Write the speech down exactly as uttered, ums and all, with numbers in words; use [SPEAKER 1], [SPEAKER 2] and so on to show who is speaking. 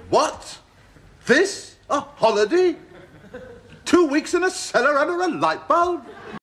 [SPEAKER 1] What? This? A holiday? Two weeks in a cellar under a light bulb?